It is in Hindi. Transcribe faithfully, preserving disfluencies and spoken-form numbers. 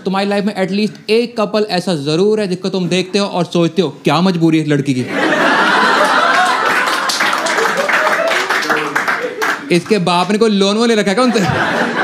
तुम्हारी लाइफ में एटलीस्ट एक कपल ऐसा जरूर है जिसको तुम देखते हो और सोचते हो क्या मजबूरी है इस लड़की की। इसके बाप ने कोई लोन वोन ले रखा है क्या उनसे?